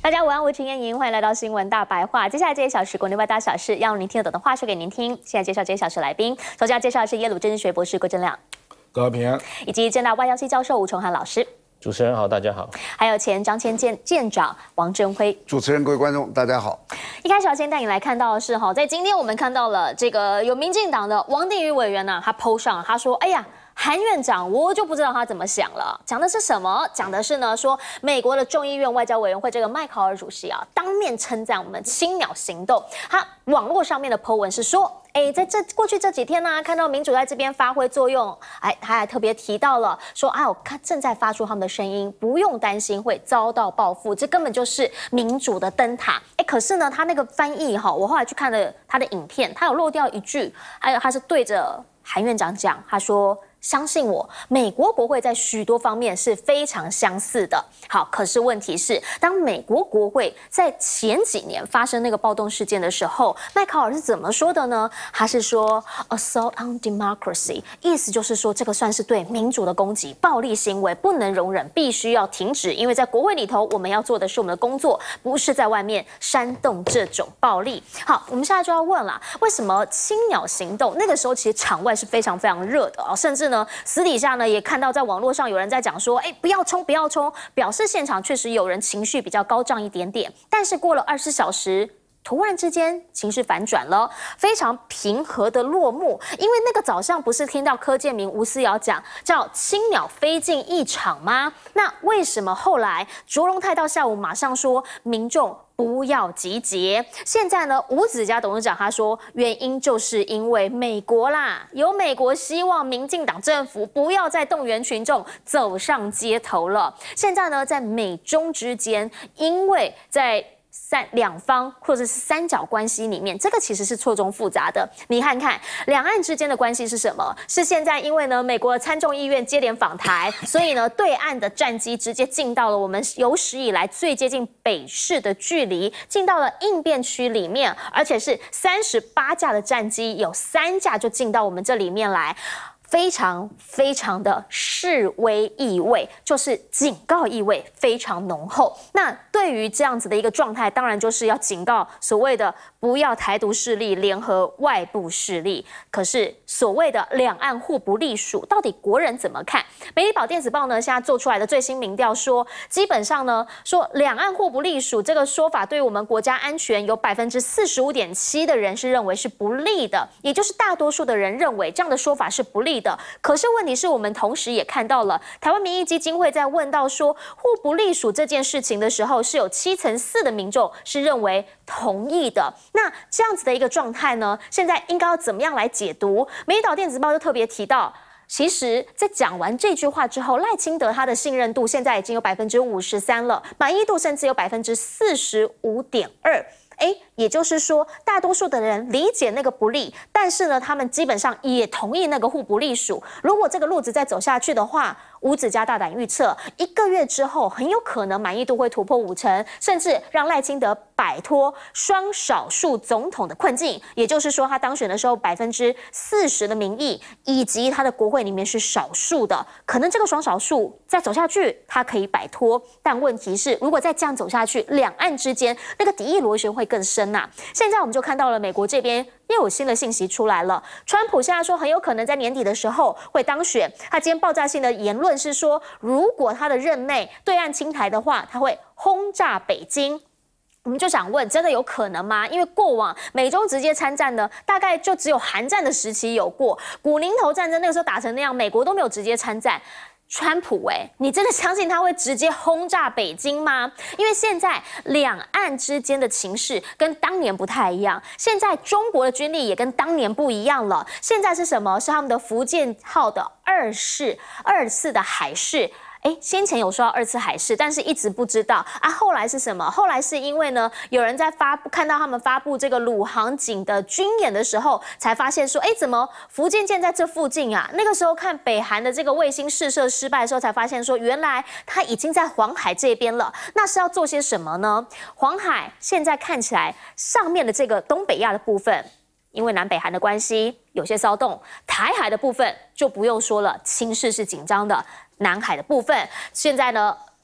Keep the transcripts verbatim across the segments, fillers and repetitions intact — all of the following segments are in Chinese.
大家午安，我是陈燕莹，欢迎来到新闻大白话。接下来这一小时国内外大小事，要让您听得懂的话说给您听。现在介绍这一小时来宾，首先要介绍的是耶鲁政治学博士郭正亮， 各位平安， 以及政大外交系教授吴崇涵老师。 主持人好，大家好。 还有前张千舰舰长王振辉。 主持人、各位观众，大家好。 一开始要先带你来看到的是哈，在今天我们看到了这个有民进党的王定宇委员呢，他 po 上他说，哎呀。韩院长，我就不知道他怎么想了。讲的是什么？讲的是呢，说美国的众议院外交委员会这个麦考尔主席啊，当面称赞我们青鸟行动。他网络上面的 po 文是说，哎，在这过去这几天呢、啊，看到民主在这边发挥作用，哎，他还特别提到了说，啊，我看正在发出他们的声音，不用担心会遭到报复，这根本就是民主的灯塔。哎，可是呢，他那个翻译哈，我后来去看了他的影片，他有漏掉一句，还有他是对着韩院长讲，他说。相信我，美国国会在许多方面是非常相似的。好，可是问题是，当美国国会在前几年发生那个暴动事件的时候，麦考尔是怎么说的呢？他是说 assault on democracy， 意思就是说这个算是对民主的攻击，暴力行为不能容忍，必须要停止。因为在国会里头，我们要做的是我们的工作，不是在外面煽动这种暴力。好，我们现在就要问了，为什么青鸟行动那个时候其实场外是非常非常热的啊，甚至呢。私底下呢，也看到在网络上有人在讲说，哎，不要冲，不要冲，表示现场确实有人情绪比较高涨一点点。但是过了二十四小时，突然之间情绪反转了，非常平和的落幕。因为那个早上不是听到柯建铭、吴思瑶讲叫青鸟飞进一场吗？那为什么后来卓荣泰到下午马上说民众？不要集结。现在呢，吴子嘉董事长他说，原因就是因为美国啦，有美国希望民进党政府不要再动员群众走上街头了。现在呢，在美中之间，因为在三两方或者是三角关系里面，这个其实是错综复杂的。你看看两岸之间的关系是什么？是现在因为呢，美国参众议院接连访台，所以呢，对岸的战机直接进到了我们有史以来最接近北市的距离，进到了应变区里面，而且是三十八架的战机，有三架就进到我们这里面来。非常非常的示威意味，就是警告意味非常浓厚。那对于这样子的一个状态，当然就是要警告所谓的不要台独势力联合外部势力。可是所谓的两岸互不隶属，到底国人怎么看？美丽岛电子报呢现在做出来的最新民调说，基本上呢说两岸互不隶属这个说法对于我们国家安全有百分之四十五点七的人是认为是不利的，也就是大多数的人认为这样的说法是不利的。可是问题是我们同时也看到了台湾民意基金会在问到说互不隶属这件事情的时候，是有七成四的民众是认为同意的。那这样子的一个状态呢，现在应该要怎么样来解读？美丽岛电子报就特别提到，其实，在讲完这句话之后，赖清德他的信任度现在已经有百分之五十三了，满意度甚至有百分之四十五点二。哎，也就是说，大多数的人理解那个不利，但是呢，他们基本上也同意那个互不隶属。如果这个路子再走下去的话，吴子嘉大胆预测，一个月之后很有可能满意度会突破五成，甚至让赖清德摆脱双少数总统的困境。也就是说，他当选的时候百分之四十的民意，以及他的国会里面是少数的，可能这个双少数再走下去，他可以摆脱。但问题是，如果再这样走下去，两岸之间那个敌意螺旋会更深呐、啊。现在我们就看到了美国这边又有新的信息出来了，川普现在说很有可能在年底的时候会当选。他今天爆炸性的言论是说，如果他的任内对岸侵台的话，他会轰炸北京。我们就想问，真的有可能吗？因为过往美中直接参战呢，大概就只有韩战的时期有过，古宁头战争那个时候打成那样，美国都没有直接参战。川普哎、欸，你真的相信他会直接轰炸北京吗？因为现在两岸之间的情势跟当年不太一样，现在中国的军力也跟当年不一样了。现在是什么？是他们的福建号的二式、二次的海事。哎，先前有说到二次海事，但是一直不知道啊。后来是什么？后来是因为呢，有人在发布看到他们发布这个鲁航警的军演的时候，才发现说，哎，怎么福建舰在这附近啊？那个时候看北韩的这个卫星试射失败的时候，才发现说，原来它已经在黄海这边了。那是要做些什么呢？黄海现在看起来上面的这个东北亚的部分，因为南北韩的关系有些骚动，台海的部分就不用说了，情势是紧张的。南海的部分，现在呢，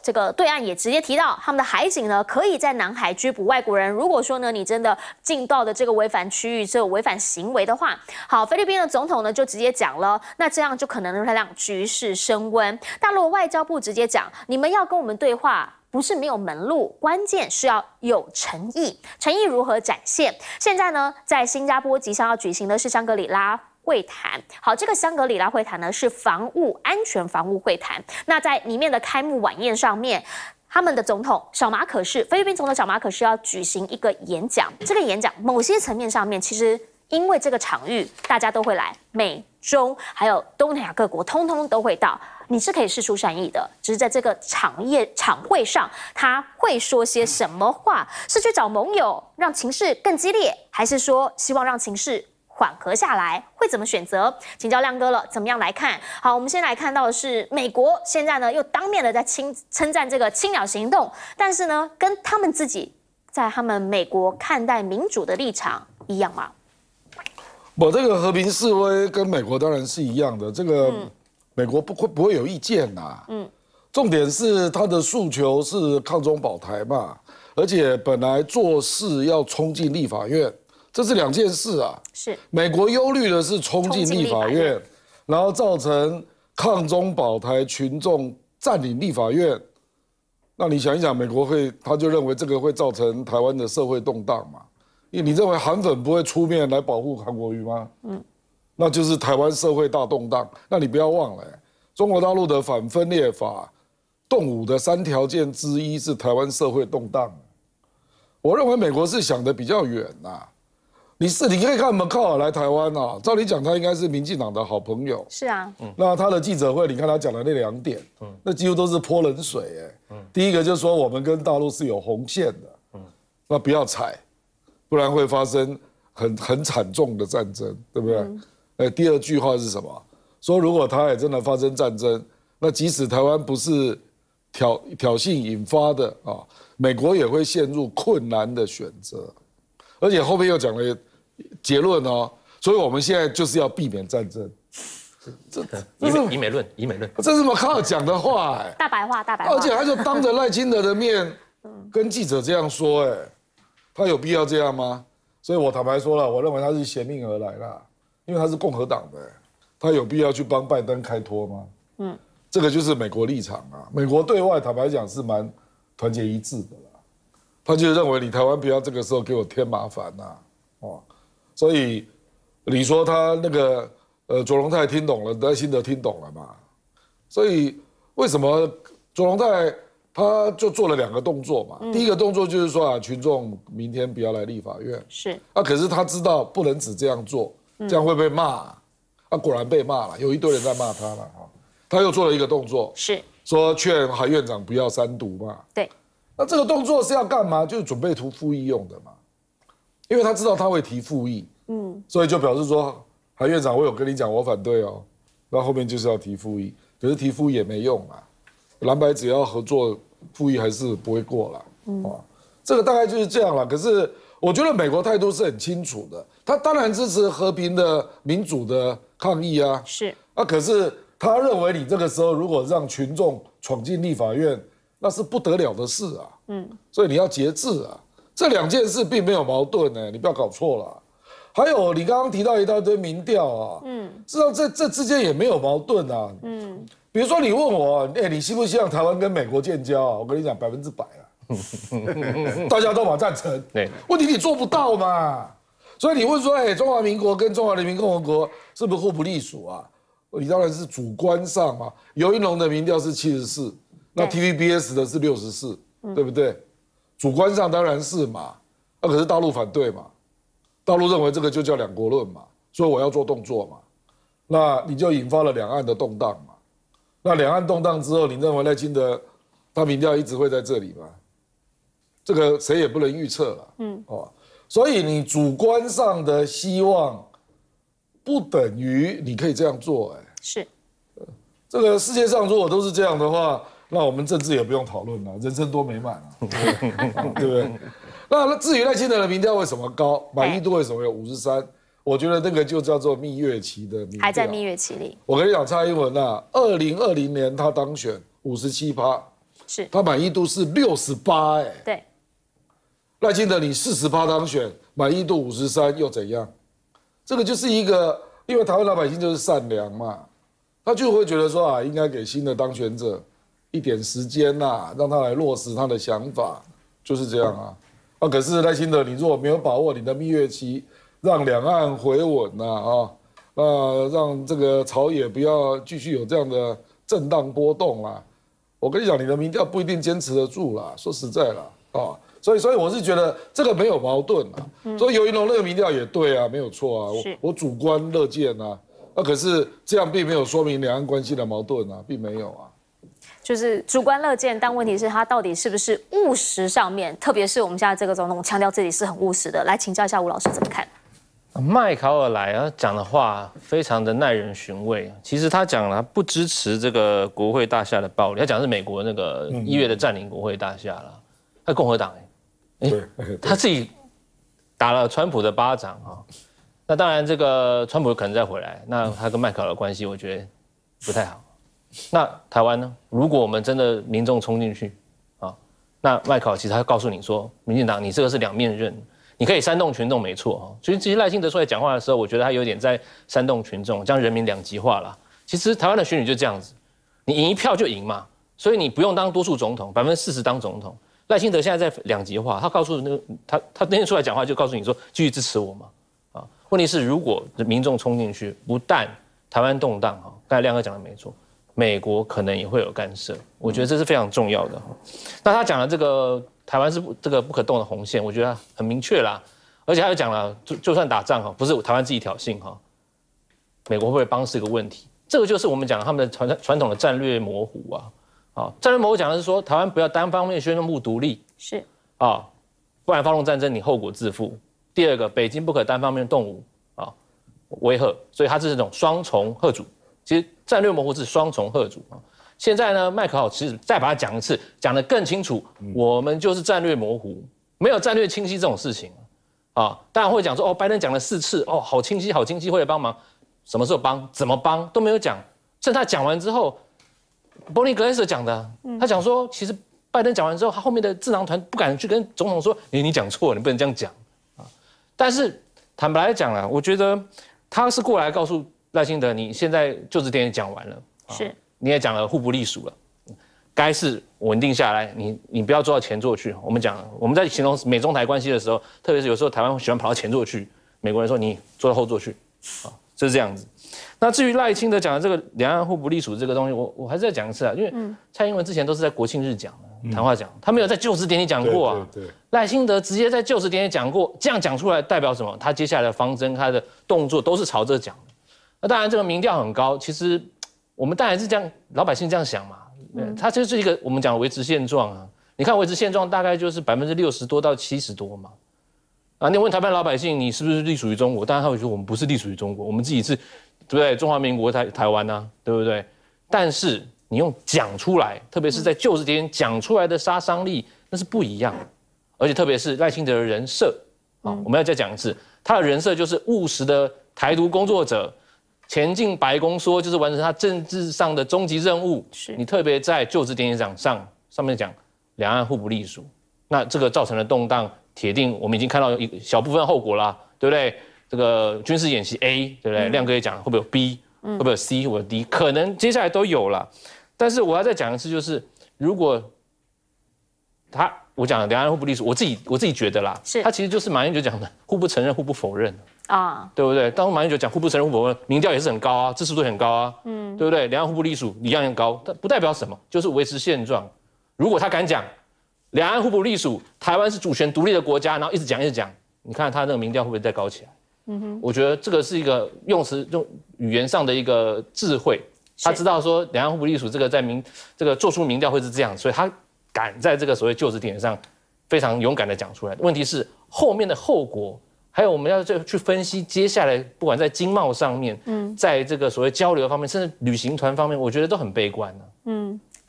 这个对岸也直接提到，他们的海警呢可以在南海拘捕外国人。如果说呢你真的进到的这个违反区域，这有违反行为的话，好，菲律宾的总统呢就直接讲了，那这样就可能会让局势升温。大陆外交部直接讲，你们要跟我们对话，不是没有门路，关键是要有诚意。诚意如何展现？现在呢，在新加坡即将要举行的是香格里拉会谈。好，这个香格里拉会谈呢是防务安全防务会谈。那在里面的开幕晚宴上面，他们的总统小马可仕，菲律宾总统小马可仕要举行一个演讲。这个演讲某些层面上面，其实因为这个场域，大家都会来，美中还有东南亚各国通通都会到。你是可以释出善意的，只是在这个场业场会上，他会说些什么话？是去找盟友，让情势更激烈，还是说希望让情势缓和下来？会怎么选择？请教亮哥了，怎么样来看？好，我们先来看到的是美国现在呢又当面的在称称赞这个青鸟行动，但是呢跟他们自己在他们美国看待民主的立场一样吗？ 我这个和平示威跟美国当然是一样的，这个。嗯美国不会不会有意见呐、啊，嗯，重点是他的诉求是抗中保台嘛，而且本来做事要冲进立法院，这是两件事啊。 是美国忧虑的是冲进立法院，然后造成抗中保台群众占领立法院。那你想一想，美国会他就认为这个会造成台湾的社会动荡嘛？因为你认为韩粉不会出面来保护韩国瑜吗？嗯。那就是台湾社会大动荡。那你不要忘了，中国大陆的反分裂法动武的三条件之一是台湾社会动荡。我认为美国是想的比较远呐、啊。你是你可以看我们靠尔来台湾啊，照理讲他应该是民进党的好朋友。 是啊， 嗯、那他的记者会，你看他讲的那两点，嗯、那几乎都是泼冷水哎、嗯。第一个就是说我们跟大陆是有红线的，嗯、那不要踩，不然会发生很很惨重的战争，对不对？嗯哎，第二句话是什么？说如果台海真的发生战争，那即使台湾不是挑挑衅引发的啊，美国也会陷入困难的选择。而且后面又讲了结论哦，所以我们现在就是要避免战争。 这以美以美论，以美论， 这是马卡尔讲的话哎， 大白话，大白话。 而且他就当着赖清德的面跟记者这样说，哎，他有必要这样吗？所以我坦白说了，我认为他是携命而来啦。因为他是共和党的，他有必要去帮拜登开脱吗？嗯，这个就是美国立场啊。美国对外坦白讲是蛮团结一致的啦，他就认为你台湾不要这个时候给我添麻烦呐、啊，哦，所以你说他那个呃卓荣泰听懂了，赖清德听懂了嘛？所以为什么卓荣泰他就做了两个动作嘛？嗯、第一个动作就是说啊，群众明天不要来立法院， 是啊，可是他知道不能只这样做。这样会被骂、啊，啊，果然被骂了，有一堆人在骂他了哈。他又做了一个动作， 是说劝韩院长不要三读嘛。 对， 那这个动作是要干嘛？就是准备图复议用的嘛，因为他知道他会提复议，嗯，所以就表示说，韩院长，我有跟你讲，我反对哦。那后面就是要提复议，可是提复议也没用啊，蓝白只要合作，复议还是不会过了，嗯，啊，这个大概就是这样了。可是。我觉得美国态度是很清楚的，他当然支持和平的、民主的抗议啊， 是啊，可是他认为你这个时候如果让群众闯进立法院，那是不得了的事啊，嗯，所以你要节制啊，这两件事并没有矛盾呢、欸，你不要搞错了。还有你刚刚提到一大堆民调啊，嗯，事实上这这之间也没有矛盾啊，嗯，比如说你问我，哎、欸，你希不希望台湾跟美国建交啊？我跟你讲，百分之百啊。大家都蛮赞成，对，问题你做不到嘛，所以你问说，哎、欸，中华民国跟中华人民共和国是不是互不隶属啊？你当然是主观上嘛。尤英龙的民调是七十四，那 T V B S 的是六十四，对不对？主观上当然是嘛，那、啊、可是大陆反对嘛，大陆认为这个就叫两国论嘛，所以我要做动作嘛，那你就引发了两岸的动荡嘛。那两岸动荡之后，你认为赖清德他民调一直会在这里吗？这个谁也不能预测了，嗯，哦，所以你主观上的希望不等于你可以这样做，哎， 是， 这个世界上如果都是这样的话，那我们政治也不用讨论了，人生多美满啊，对不对？那至于赖清德的民调为什么高，满意度为什么有五十三？我觉得那个就叫做蜜月期的民调， 还在蜜月期里。 我跟你讲，蔡英文啊，二零二零年他当选五十七趴。 是他满意度是六十八，哎， 对， 赖清德你四十趴当选，满意度五十三又怎样？这个就是一个，因为台湾老百姓就是善良嘛，他就会觉得说啊，应该给新的当选者一点时间呐、啊，让他来落实他的想法，就是这样啊。啊，可是赖清德，你如果没有把握你的蜜月期，让两岸回稳呐啊，那让这个朝野不要继续有这样的震荡波动啦。我跟你讲，你的民调不一定坚持得住啦。说实在啦，啊，所以所以我是觉得这个没有矛盾啊。嗯、所以游盈隆那个民调也对啊，没有错啊。我我主观乐见啊，那、啊、可是这样并没有说明两岸关系的矛盾啊，并没有啊。 就是主观乐见，但问题是他到底是不是务实上面，特别是我们现在这个总统强调自己是很务实的，来请教一下吴老师怎么看？ 麦考尔来啊，讲的话非常的耐人寻味。其实他讲了，他不支持这个国会大厦的暴力，他讲的是美国那个一月的占领国会大厦了。他共和党哎、欸，哎，他自己打了川普的巴掌啊。那当然，这个川普可能再回来，那他跟麦考尔的关系，我觉得不太好。那台湾呢？如果我们真的民众冲进去啊，那麦考尔其实他告诉你说，民进党你这个是两面刃。你可以煽动群众，没错哈。所以其实赖清德出来讲话的时候，我觉得他有点在煽动群众，将人民两极化了。其实台湾的选举就这样子，你赢一票就赢嘛，所以你不用当多数总统，百分之四十当总统。赖清德现在在两极化，他告诉那个他他那天出来讲话就告诉你说，继续支持我嘛啊。问题是如果民众冲进去，不但台湾动荡哈，刚才亮哥讲的没错，美国可能也会有干涉，我觉得这是非常重要的。那他讲的这个。台湾是这个不可动的红线，我觉得很明确啦。而且他又讲了，就就算打仗哈，不是台湾自己挑衅哈，美国会不会帮是一个问题。这个就是我们讲他们的传传统的战略模糊啊。啊，战略模糊讲的是说，台湾不要单方面宣布独立， 是啊，不然发动战争你后果自负。第二个，北京不可单方面动武啊，威吓，所以它是这种双重吓阻。其实战略模糊是双重吓阻啊。现在呢，麦考尔其实再把它讲一次，讲得更清楚。嗯、我们就是战略模糊，没有战略清晰这种事情啊。当然会讲说，哦，拜登讲了四次，哦，好清晰，好清晰，会来帮忙。什么时候帮？怎么帮？都没有讲。趁他讲完之后 ，Bonnie Glaser 讲的，他讲说，其实拜登讲完之后，他后面的智囊团不敢去跟总统说，你你讲错了，你不能这样讲啊。但是坦白来讲啊，我觉得他是过来告诉赖清德，你现在就职典礼讲完了，啊、 是。 你也讲了互不隶属了，该是稳定下来，你你不要坐到前座去。我们讲，我们在形容美中台关系的时候，特别是有时候台湾喜欢跑到前座去，美国人说你坐到后座去，啊，就是这样子。那至于赖清德讲的这个两岸互不隶属这个东西，我我还是再讲一次啊，因为蔡英文之前都是在国庆日讲的谈话讲，他没有在就职典礼讲过啊。 对对对， 赖清德直接在就职典礼讲过，这样讲出来代表什么？他接下来的方针、他的动作都是朝着讲的。那当然，这个民调很高，其实。我们当然是这样，老百姓这样想嘛，嗯、它就是一个我们讲维持现状啊。你看维持现状大概就是百分之六十多到七十多嘛。啊，你问台湾老百姓，你是不是隶属于中国？当然他会说我们不是隶属于中国，我们自己是，对不对？中华民国台台湾啊，对不对？但是你用讲出来，特别是在就职典礼讲出来的杀伤力，那是不一样的。而且特别是赖清德的人设啊，我们要再讲一次，他的人设就是务实的台独工作者。前进白宫说，就是完成他政治上的终极任务。是你特别在就职典礼上上上面讲两岸互不隶属，那这个造成了动荡，铁定我们已经看到一小部分后果啦，对不对？这个军事演习 A， 对不对？嗯、亮哥也讲会不会有 B，、嗯、会不会有 C 或者 D， 可能接下来都有了。但是我要再讲一次，就是如果他我讲两岸互不隶属，我自己我自己觉得啦，是他其实就是马英九讲的互不承认、互不否认。啊，对不对？当马英九讲互不承认、互不否认，民调也是很高啊，支持度很高啊，嗯，对不对？两岸互不隶属一样很高，但不代表什么，就是维持现状。如果他敢讲两岸互不隶属，台湾是主权独立的国家，然后一直讲一直讲，你看他那个民调会不会再高起来？嗯哼，我觉得这个是一个用词用语言上的一个智慧，他知道说两岸互不隶属这个在民这个做出民调会是这样，所以他敢在这个所谓就职典礼上非常勇敢的讲出来。问题是后面的后果。还有我们要去分析接下来，不管在经贸上面，嗯，在这个所谓交流方面，甚至旅行团方面，我觉得都很悲观呢、啊。嗯，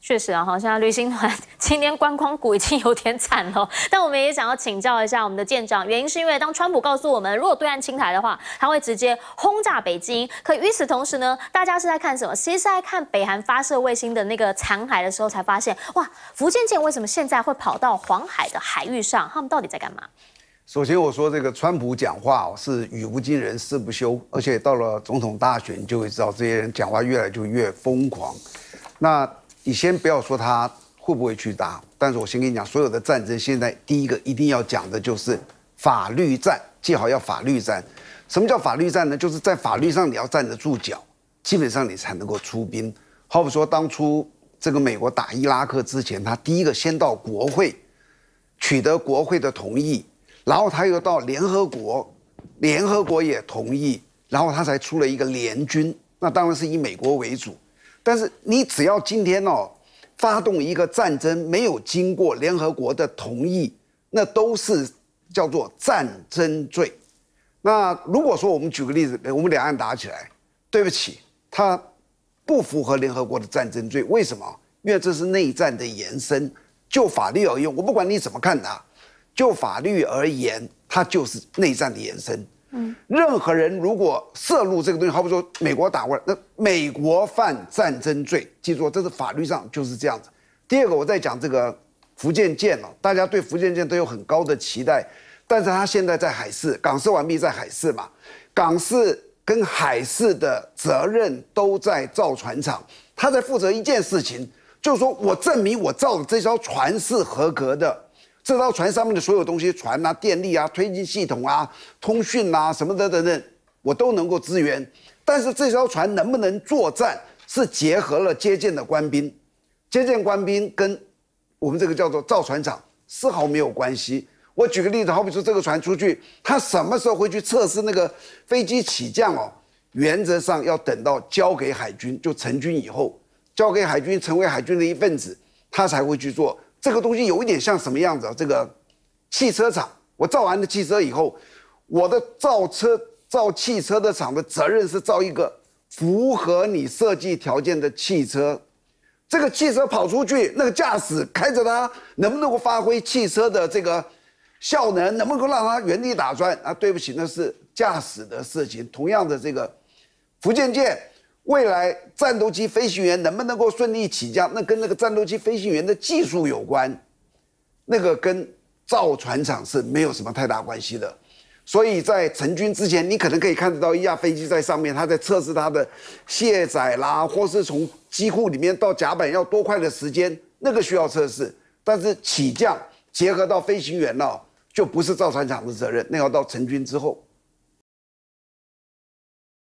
确实啊，好像旅行团今天观光股已经有点惨了。但我们也想要请教一下我们的舰长，原因是因为当川普告诉我们，如果对岸侵台的话，他会直接轰炸北京。可与此同时呢，大家是在看什么？其实是在看北韩发射卫星的那个残骸的时候，才发现哇，福建舰为什么现在会跑到黄海的海域上？他们到底在干嘛？ 首先，我说这个川普讲话哦是语不惊人誓不休，而且到了总统大选，你就会知道这些人讲话越来就越疯狂。那你先不要说他会不会去打，但是我先跟你讲，所有的战争现在第一个一定要讲的就是法律战，记好要法律战。什么叫法律战呢？就是在法律上你要站得住脚，基本上你才能够出兵。好比说当初这个美国打伊拉克之前，他第一个先到国会，取得国会的同意，然后他又到联合国，联合国也同意，然后他才出了一个联军，那当然是以美国为主。但是你只要今天哦发动一个战争，没有经过联合国的同意，那都是叫做战争罪。那如果说我们举个例子，我们两岸打起来，对不起，它不符合联合国的战争罪，为什么？因为这是内战的延伸。就法律而言，我不管你怎么看它，就法律而言，它就是内战的延伸。嗯，任何人如果涉入这个东西，好比说美国打过来，那美国犯战争罪，记住，这是法律上就是这样子。第二个，我在讲这个福建舰哦，大家对福建舰都有很高的期待，但是它现在在海事，港事完毕在海事嘛，港事跟海事的责任都在造船厂，他在负责一件事情，就是说我证明我造的这艘船是合格的。这艘船上面的所有东西，船啊、电力啊、推进系统啊、通讯啊什么的等等，我都能够支援。但是这艘船能不能作战，是结合了接舰的官兵，接舰官兵跟我们这个叫做造船厂丝毫没有关系。我举个例子，好比说这个船出去，他什么时候会去测试那个飞机起降哦？原则上要等到交给海军，就成军以后，交给海军成为海军的一份子，他才会去做。这个东西有一点像什么样子？这个汽车厂，我造完了汽车以后，我的造车造汽车的厂的责任是造一个符合你设计条件的汽车。这个汽车跑出去，那个驾驶开着它，能不能够发挥汽车的这个效能？能不能够让它原地打转？啊，对不起，那是驾驶的事情。同样的，这个福建舰。未来战斗机飞行员能不能够顺利起降，那跟那个战斗机飞行员的技术有关，那个跟造船厂是没有什么太大关系的。所以在成军之前，你可能可以看得到一架飞机在上面，它在测试它的卸载啦，或是从机库里面到甲板要多快的时间，那个需要测试。但是起降结合到飞行员了，就不是造船厂的责任，那要到成军之后。